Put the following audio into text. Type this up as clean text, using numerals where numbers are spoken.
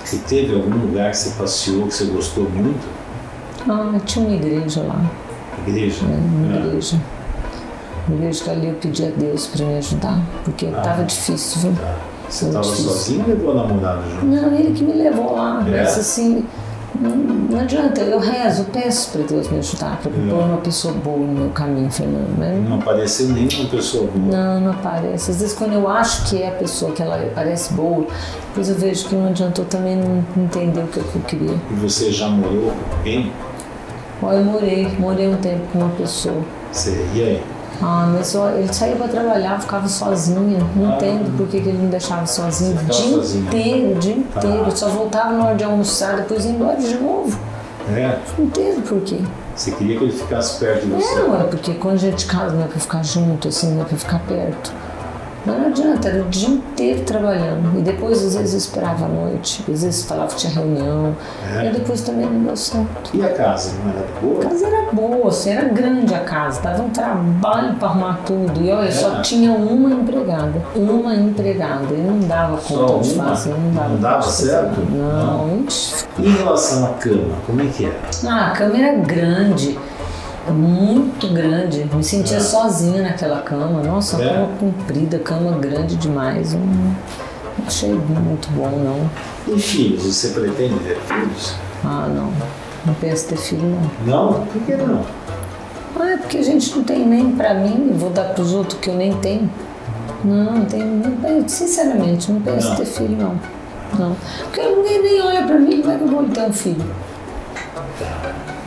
E teve algum lugar que você passeou que você gostou muito? Ah, tinha uma igreja lá. Igreja? Uma igreja. Uma igreja que ali eu pedi a Deus para me ajudar, porque estava difícil, viu? Tá. Você estava sozinha ou levou a namorada junto? Não, ele que me levou lá, mas assim, não adianta, eu rezo, eu peço para Deus me ajudar, para pôr uma pessoa boa no meu caminho, Fernando. Mas não apareceu nenhuma pessoa boa? Não, não aparece. Às vezes quando eu acho que é a pessoa que ela parece boa, depois eu vejo que não adiantou também não entender o que eu queria. E você já morou com alguém? Olha, eu morei um tempo com uma pessoa. Você, e aí? Ah, mas ele saía para trabalhar, ficava sozinha. Não entendo por que ele me deixava sozinho o dia inteiro. Só voltava na hora de almoçar, depois ia embora de novo. É? Não entendo por quê. Você queria que ele ficasse perto de você? Não, é porque quando a gente casa não é para ficar junto, assim, não é para ficar perto. Não adianta, era o dia inteiro trabalhando. E depois, às vezes, eu esperava à noite. Às vezes, falava que tinha reunião. E depois também não deu certo. E a casa, não era boa? A casa era boa, assim, era grande a casa. Dava um trabalho para arrumar tudo. E olha, só tinha uma empregada. Uma empregada. E não dava conta de fazer. Não dava certo? Não. E em relação à cama, como é que era? Ah, a cama era grande. Muito grande, me sentia sozinha naquela cama. Nossa, uma cama comprida, cama grande demais. Não achei muito bom, não. E filhos? Você pretende ter filhos? Ah, não. Não penso ter filho, não. Não? Por que não? Ah, é porque a gente não tem nem pra mim, vou dar pros outros que eu nem tenho. Não tenho, sinceramente, não penso ter filho, não. Porque ninguém nem olha pra mim, como é que eu vou ter um filho?